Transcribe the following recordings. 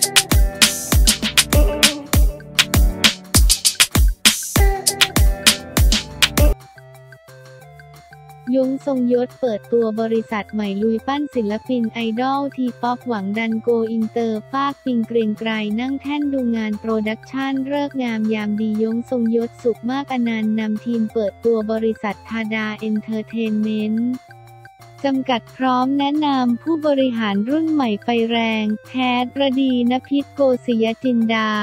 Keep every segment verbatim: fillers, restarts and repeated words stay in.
ยุ้งทรงยศเปิดตัวบริษัทใหม่ลุยปั้นศิลปินไอดอลทีป๊อปหวังดันโกอินเตอร์ฟากปิงเกรียงไกรนั่งแท่นดูงานโปรดักชั่นฤกษ์งามยามดียุ้งทรงยศสุขมากอนันต์นำทีมเปิดตัวบริษัททาดาเอนเตอร์เทนเมนต์จำกัดพร้อมแนะนำผู้บริหารรุ่นใหม่ไฟแรงแพทย์ประดีณพิษโกศิยจินดา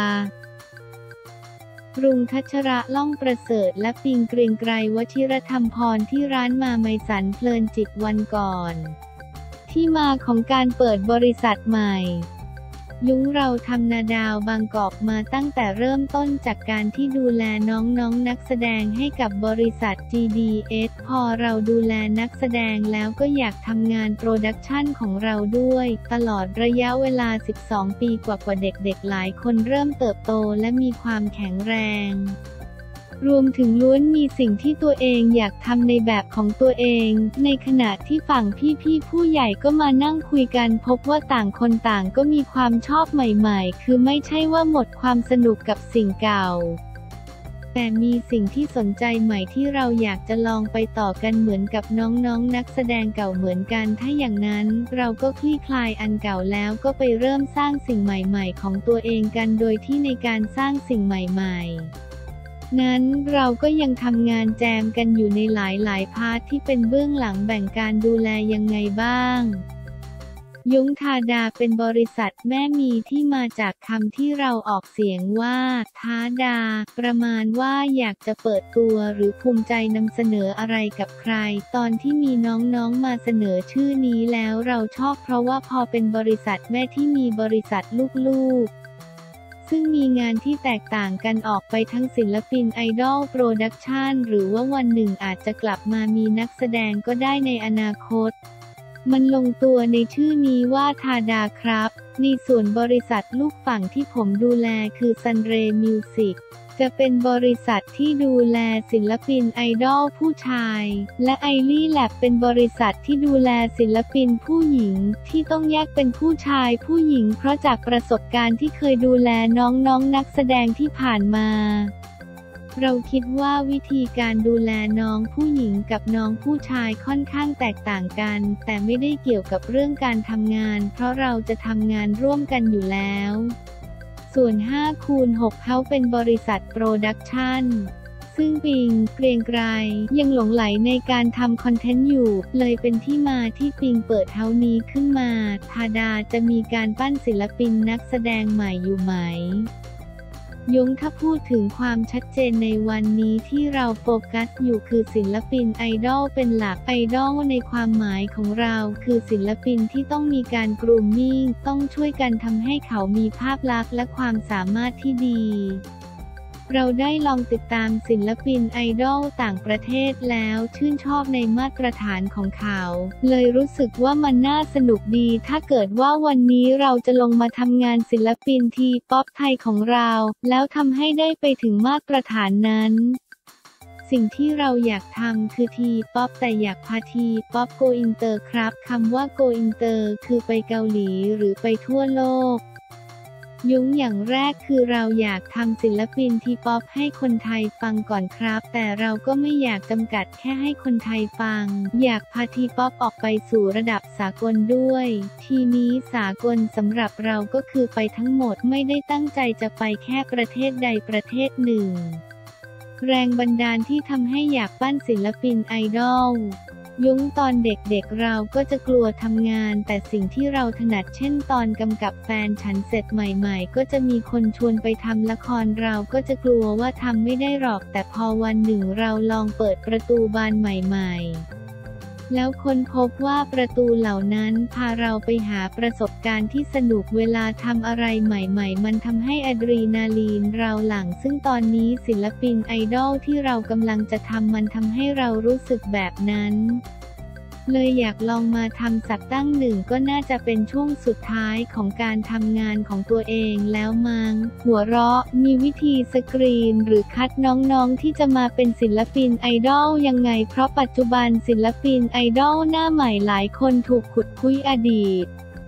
รุงทัชระล่องประเสริฐและปิงเกรียงไกรวชิรธรรมพรที่ร้านมาไมสันเพลินจิตวันก่อนที่มาของการเปิดบริษัทใหม่ยุ้งเราทำนาดาวบางกอกมาตั้งแต่เริ่มต้นจากการที่ดูแลน้องๆ น, นักแสดงให้กับบริษัท จี ดี เอส พอเราดูแลนักแสดงแล้วก็อยากทำงานโปรดักชั่นของเราด้วยตลอดระยะเวลาสิบสองปีกว่ากว่าเด็กๆหลายคนเริ่มเติบโตและมีความแข็งแรงรวมถึงล้วนมีสิ่งที่ตัวเองอยากทำในแบบของตัวเองในขณะที่ฝั่งพี่ๆผู้ใหญ่ก็มานั่งคุยกันพบว่าต่างคนต่างก็มีความชอบใหม่ๆคือไม่ใช่ว่าหมดความสนุกกับสิ่งเก่าแต่มีสิ่งที่สนใจใหม่ที่เราอยากจะลองไปต่อกันเหมือนกับน้องๆ น, นักแสดงเก่าเหมือนกันถ้าอย่างนั้นเราก็คลี่คลายอันเก่าแล้วก็ไปเริ่มสร้างสิ่งใหม่ๆของตัวเองกันโดยที่ในการสร้างสิ่งใหม่ๆนั้นเราก็ยังทำงานแจมกันอยู่ในหลายๆพาร์ทที่เป็นเบื้องหลังแบ่งการดูแลยังไงบ้างยุ้งทาดาเป็นบริษัทแม่มีที่มาจากคำที่เราออกเสียงว่าทาดาประมาณว่าอยากจะเปิดตัวหรือภูมิใจนำเสนออะไรกับใครตอนที่มีน้องๆมาเสนอชื่อนี้แล้วเราชอบเพราะว่าพอเป็นบริษัทแม่ที่มีบริษัทลูกๆซึ่งมีงานที่แตกต่างกันออกไปทั้งศิลปินไอดอลโปรดักชันหรือว่าวันหนึ่งอาจจะกลับมามีนักแสดงก็ได้ในอนาคตมันลงตัวในชื่อนี้ว่าทาดาครับในส่วนบริษัทลูกฝั่งที่ผมดูแลคือซันเรย์มิวสิกจะเป็นบริษัทที่ดูแลศิลปินไอดอลผู้ชายและไอลี่แลบเป็นบริษัทที่ดูแลศิลปินผู้หญิงที่ต้องแยกเป็นผู้ชายผู้หญิงเพราะจากประสบการณ์ที่เคยดูแลน้องๆ น, นักแสดงที่ผ่านมาเราคิดว่าวิธีการดูแลน้องผู้หญิงกับน้องผู้ชายค่อนข้างแตกต่างกันแต่ไม่ได้เกี่ยวกับเรื่องการทำงานเพราะเราจะทำงานร่วมกันอยู่แล้วส่วน ห้าคูณหก เขาเป็นบริษัทโปรดักชั่นซึ่งปิงเกรียงไกรยังหลงไหลในการทำคอนเทนต์อยู่เลยเป็นที่มาที่ปิงเปิดเฮ้านี้ขึ้นมาทาดาจะมีการปั้นศิลปินนักแสดงใหม่อยู่ไหมยุ้งถ้าพูดถึงความชัดเจนในวันนี้ที่เราโฟกัสอยู่คือศิลปินไอดอลเป็นหลักไอดอลในความหมายของเราคือศิลปินที่ต้องมีการกรูมมิ่งต้องช่วยกันทำให้เขามีภาพลักษณ์และความสามารถที่ดีเราได้ลองติดตามศิลปินไอดอลต่างประเทศแล้วชื่นชอบในมาตรฐานของเขาเลยรู้สึกว่ามันน่าสนุกดีถ้าเกิดว่าวันนี้เราจะลงมาทำงานศิลปินทีป๊อปไทยของเราแล้วทำให้ได้ไปถึงมาตรฐานนั้นสิ่งที่เราอยากทำคือทีป๊อปแต่อยากพาทีป๊อปโกอินเตอร์ครับคำว่าโกอินเตอร์คือไปเกาหลีหรือไปทั่วโลกยุ้งอย่างแรกคือเราอยากทำศิลปินทีป๊อปให้คนไทยฟังก่อนครับแต่เราก็ไม่อยากจำกัดแค่ให้คนไทยฟังอยากพาทีป๊อปออกไปสู่ระดับสากลด้วยทีนี้สากลสำหรับเราก็คือไปทั้งหมดไม่ได้ตั้งใจจะไปแค่ประเทศใดประเทศหนึ่งแรงบันดาลที่ทำให้อยากปั้นศิลปินไอดอลยุ้งตอนเด็กๆเราก็จะกลัวทำงานแต่สิ่งที่เราถนัดเช่นตอนกำกับแฟนฉันเสร็จใหม่ๆก็จะมีคนชวนไปทำละครเราก็จะกลัวว่าทำไม่ได้หรอกแต่พอวันหนึ่งเราลองเปิดประตูบานใหม่ๆแล้วค้นพบว่าประตูเหล่านั้นพาเราไปหาประสบการณ์ที่สนุกเวลาทำอะไรใหม่ๆมันทำให้อะดรีนาลีนเราหลั่งซึ่งตอนนี้ศิลปินไอดอลที่เรากำลังจะทำมันทำให้เรารู้สึกแบบนั้นเลยอยากลองมาทำสักตั้งหนึ่งก็น่าจะเป็นช่วงสุดท้ายของการทำงานของตัวเองแล้วมั้งหัวเราะมีวิธีสกรีนหรือคัดน้องๆที่จะมาเป็นศิลปินไอดอลยังไงเพราะปัจจุบันศิลปินไอดอลหน้าใหม่หลายคนถูกขุดคุยอดีต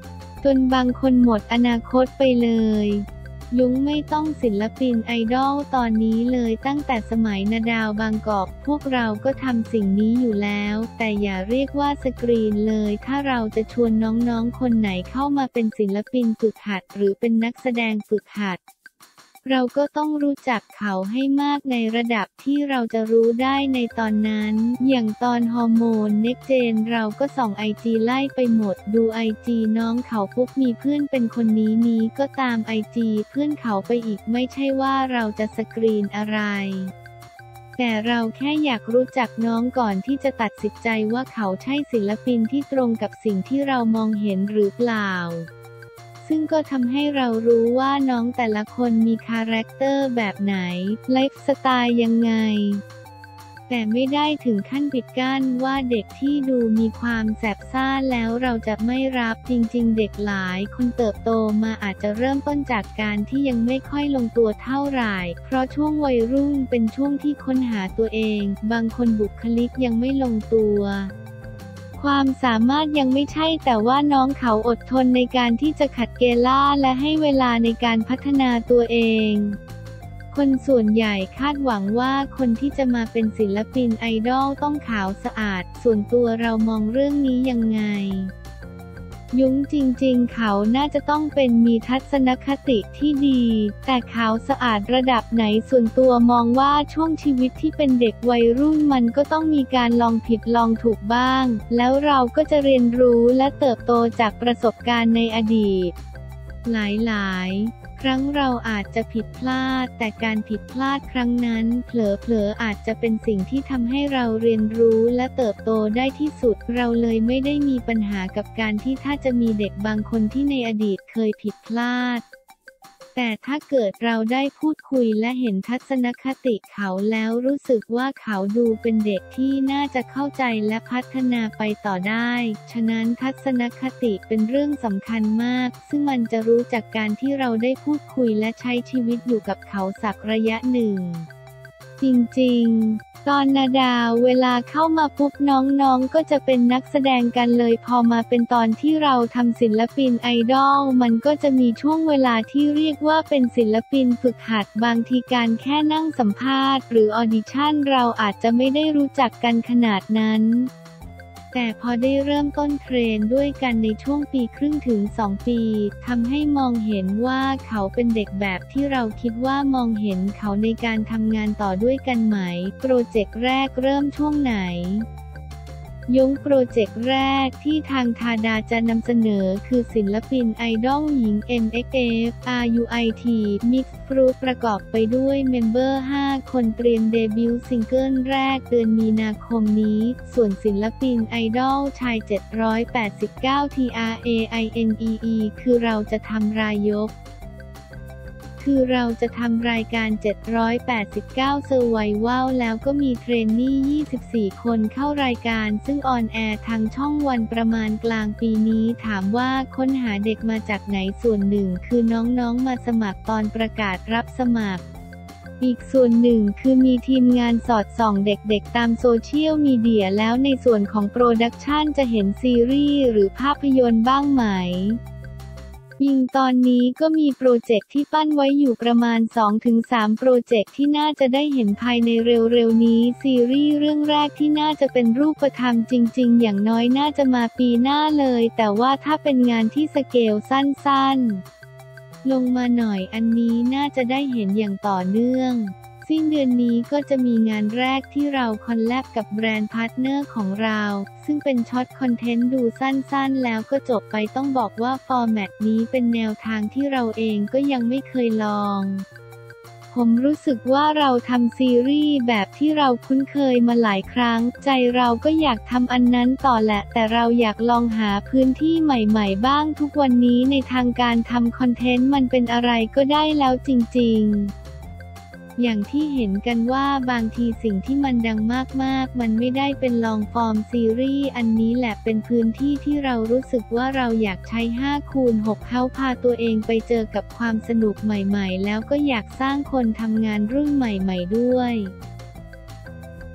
จนบางคนหมดอนาคตไปเลยยุ้งไม่ต้องศิลปินไอดอลตอนนี้เลยตั้งแต่สมัยนาดาวบางกอกพวกเราก็ทำสิ่งนี้อยู่แล้วแต่อย่าเรียกว่าสกรีนเลยถ้าเราจะชวนน้องๆคนไหนเข้ามาเป็นศิลปินฝึกหัดหรือเป็นนักแสดงฝึกหัดเราก็ต้องรู้จักเขาให้มากในระดับที่เราจะรู้ได้ในตอนนั้นอย่างตอนฮอร์โมนเน็กเจนเราก็ส่องไอจีไล่ไปหมดดูไอจีน้องเขาปุ๊บมีเพื่อนเป็นคนนี้นี้ก็ตามไอจีเพื่อนเขาไปอีกไม่ใช่ว่าเราจะสกรีนอะไรแต่เราแค่อยากรู้จักน้องก่อนที่จะตัดสินใจว่าเขาใช่ศิลปินที่ตรงกับสิ่งที่เรามองเห็นหรือเปล่าซึ่งก็ทำให้เรารู้ว่าน้องแต่ละคนมีคาแรคเตอร์แบบไหนไลฟ์สไตล์ยังไงแต่ไม่ได้ถึงขั้นปิดกั้นว่าเด็กที่ดูมีความแสบซ่าแล้วเราจะไม่รับจริงๆเด็กหลายคนเติบโตมาอาจจะเริ่มต้นจากการที่ยังไม่ค่อยลงตัวเท่าไหร่เพราะช่วงวัยรุ่นเป็นช่วงที่ค้นหาตัวเองบางคนบุคลิกยังไม่ลงตัวความสามารถยังไม่ใช่แต่ว่าน้องเขาอดทนในการที่จะขัดเกล่าและให้เวลาในการพัฒนาตัวเองคนส่วนใหญ่คาดหวังว่าคนที่จะมาเป็นศิลปินไอดอลต้องขาวสะอาดส่วนตัวเรามองเรื่องนี้ยังไงยุ้งจริงๆเขาน่าจะต้องเป็นมีทัศนคติที่ดีแต่ขาวสะอาดระดับไหนส่วนตัวมองว่าช่วงชีวิตที่เป็นเด็กวัยรุ่นมันก็ต้องมีการลองผิดลองถูกบ้างแล้วเราก็จะเรียนรู้และเติบโตจากประสบการณ์ในอดีตหลายๆครั้งเราอาจจะผิดพลาดแต่การผิดพลาดครั้งนั้นเผลอๆอาจจะเป็นสิ่งที่ทำให้เราเรียนรู้และเติบโตได้ที่สุดเราเลยไม่ได้มีปัญหากับการที่ถ้าจะมีเด็กบางคนที่ในอดีตเคยผิดพลาดแต่ถ้าเกิดเราได้พูดคุยและเห็นทัศนคติเขาแล้วรู้สึกว่าเขาดูเป็นเด็กที่น่าจะเข้าใจและพัฒนาไปต่อได้ฉะนั้นทัศนคติเป็นเรื่องสำคัญมากซึ่งมันจะรู้จากการที่เราได้พูดคุยและใช้ชีวิตอยู่กับเขาสักระยะหนึ่งจริงๆตอนนาดาวเวลาเข้ามาปุ๊บน้องๆก็จะเป็นนักแสดงกันเลยพอมาเป็นตอนที่เราทำศิลปินไอดอลมันก็จะมีช่วงเวลาที่เรียกว่าเป็นศิลปินฝึกหัดบางทีการแค่นั่งสัมภาษณ์หรือออดิชั่นเราอาจจะไม่ได้รู้จักกันขนาดนั้นแต่พอได้เริ่มต้นเทรนด้วยกันในช่วงปีครึ่งถึงสองปีทำให้มองเห็นว่าเขาเป็นเด็กแบบที่เราคิดว่ามองเห็นเขาในการทำงานต่อด้วยกันไหมโปรเจกต์แรกเริ่มช่วงไหนยุ้งโปรเจกต์แรกที่ทางทาดาจะนำเสนอคือศิลปินไอดอลหญิง เอ็ม เอ็กซ์ เอฟ อาร์ ยู ไอ ที Mixed Fruit ประกอบไปด้วยเมมเบอร์ ห้า คนเตรียมเดบิวต์ซิงเกิลแรกเดือนมีนาคมนี้ส่วนศิลปินไอดอลชาย เจ็ดร้อยแปดสิบเก้า ที อาร์ เอ ไอ เอ็น อี อี คือเราจะทำรายยกคือเราจะทำรายการ เจ็ดร้อยแปดสิบเก้า Survival แล้วก็มีเทรนนี่ ยี่สิบสี่ คนเข้ารายการซึ่งออนแอร์ทางช่องวันประมาณกลางปีนี้ถามว่าค้นหาเด็กมาจากไหนส่วนหนึ่งคือน้องๆมาสมัครตอนประกาศรับสมัครอีกส่วนหนึ่งคือมีทีมงานสอดส่องเด็กๆตามโซเชียลมีเดียแล้วในส่วนของโปรดักชันจะเห็นซีรีส์หรือภาพยนตร์บ้างไหมยิงตอนนี้ก็มีโปรเจกต์ที่ปั้นไว้อยู่ประมาณ สองถึงสาม โปรเจกต์ที่น่าจะได้เห็นภายในเร็วๆนี้ซีรีส์เรื่องแรกที่น่าจะเป็นรูปธรรมจริงๆอย่างน้อยน่าจะมาปีหน้าเลยแต่ว่าถ้าเป็นงานที่สเกลสั้นๆลงมาหน่อยอันนี้น่าจะได้เห็นอย่างต่อเนื่องสิ้นเดือนนี้ก็จะมีงานแรกที่เราคอลแลบกับแบรนด์พาร์ทเนอร์ของเราซึ่งเป็นช็อตคอนเทนต์ดูสั้นๆแล้วก็จบไปต้องบอกว่าฟอร์แมตนี้เป็นแนวทางที่เราเองก็ยังไม่เคยลองผมรู้สึกว่าเราทำซีรีส์แบบที่เราคุ้นเคยมาหลายครั้งใจเราก็อยากทำอันนั้นต่อแหละแต่เราอยากลองหาพื้นที่ใหม่ๆบ้างทุกวันนี้ในทางการทำคอนเทนต์มันเป็นอะไรก็ได้แล้วจริงๆอย่างที่เห็นกันว่าบางทีสิ่งที่มันดังมากๆมันไม่ได้เป็นลองฟอร์มซีรีส์อันนี้แหละเป็นพื้นที่ที่เรารู้สึกว่าเราอยากใช้ ห้าคูณหก เข้าพาตัวเองไปเจอกับความสนุกใหม่ๆแล้วก็อยากสร้างคนทำงานรุ่นใหม่ๆด้วย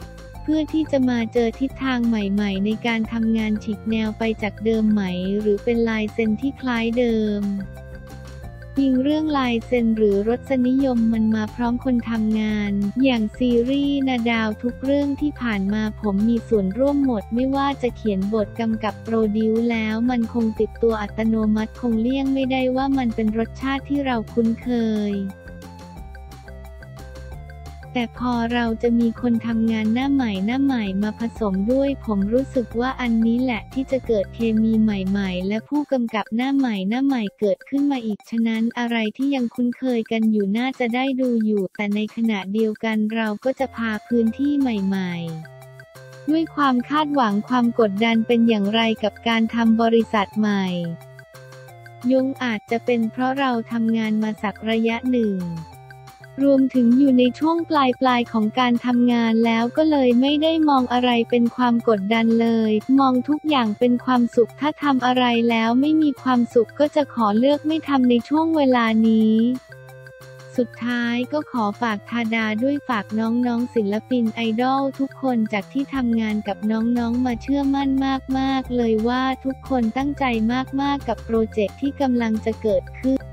พื่อที่จะมาเจอทิศทางใหม่ๆในการทำงานฉีกแนวไปจากเดิมไหมหรือเป็นลายเซ็นที่คล้ายเดิมยิงเรื่องลายเซ็นหรือรสนิยมมันมาพร้อมคนทำงานอย่างซีรีส์นาดาวทุกเรื่องที่ผ่านมาผมมีส่วนร่วมหมดไม่ว่าจะเขียนบทกำกับโปรดิวซ์แล้วมันคงติดตัวอัตโนมัติคงเลี่ยงไม่ได้ว่ามันเป็นรสชาติที่เราคุ้นเคยแต่พอเราจะมีคนทำงานหน้าใหม่หน้าใหม่มาผสมด้วยผมรู้สึกว่าอันนี้แหละที่จะเกิดเคมีใหม่ๆและผู้กำกับหน้าใหม่หน้าใหม่เกิดขึ้นมาอีกฉะนั้นอะไรที่ยังคุ้นเคยกันอยู่น่าจะได้ดูอยู่แต่ในขณะเดียวกันเราก็จะพาพื้นที่ใหม่ๆด้วยความคาดหวังความกดดันเป็นอย่างไรกับการทำบริษัทใหม่ยงอาจจะเป็นเพราะเราทำงานมาสักระยะหนึ่งรวมถึงอยู่ในช่วงปลายปลายของการทำงานแล้วก็เลยไม่ได้มองอะไรเป็นความกดดันเลยมองทุกอย่างเป็นความสุขถ้าทำอะไรแล้วไม่มีความสุขก็จะขอเลือกไม่ทำในช่วงเวลานี้สุดท้ายก็ขอฝากธาดาด้วยฝากน้องๆศิลปินไอดอลทุกคนจากที่ทำงานกับน้องๆมาเชื่อมั่นมากๆเลยว่าทุกคนตั้งใจมากๆกับโปรเจกต์ที่กำลังจะเกิดขึ้น